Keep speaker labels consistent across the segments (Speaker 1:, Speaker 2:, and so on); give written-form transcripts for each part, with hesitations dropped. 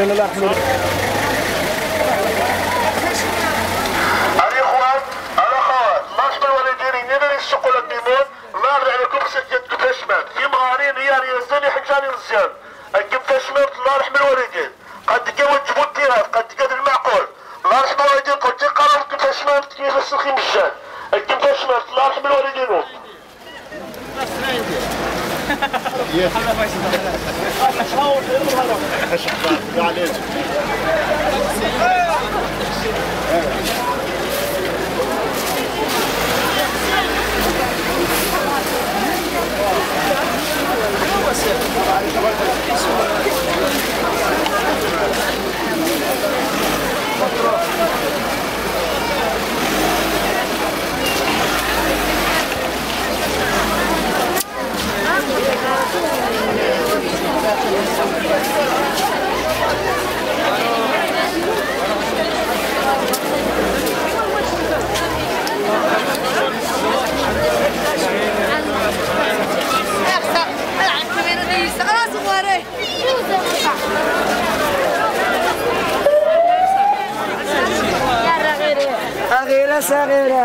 Speaker 1: لله الله يرحمه.
Speaker 2: الاخوان الاخوات مرحبا والديني نقدر الشقول الديمون الله يرضى عليكم سجد كفاشمان في مغارين ريال يزاني حجاني مزيان الكفاشمان الله يرحم الوالدين قد وجبوا الديرات قد قدر المعقول الله يرحم الوالدين قد قرروا الكفاشمان كيف السخي مجان الكفاشمان الله يرحم الوالدين.
Speaker 1: صغيرة صغيرة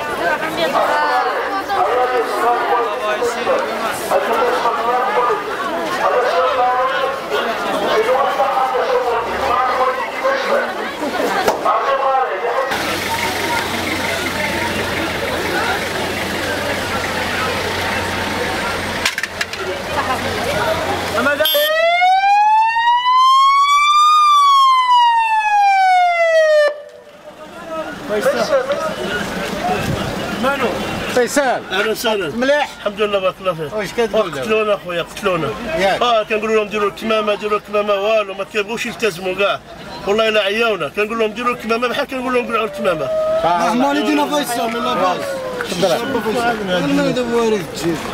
Speaker 3: مانو
Speaker 1: فيصل
Speaker 3: اهلا وسهلا
Speaker 1: مليح
Speaker 3: الحمد لله بارك الله فيك.
Speaker 1: واش كتقول؟
Speaker 3: قتلونا اخويا قتلونا كنقولوا لهم ديروا الكمامه ديروا الكمامه والو ما كيبغوش يلتزموا كاع والله الا عياونا كنقول لهم ديروا الكمامه بحال كنقول لهم قلعوا الكمامه.
Speaker 1: ما يدينا فيصل من لاباس تفضل.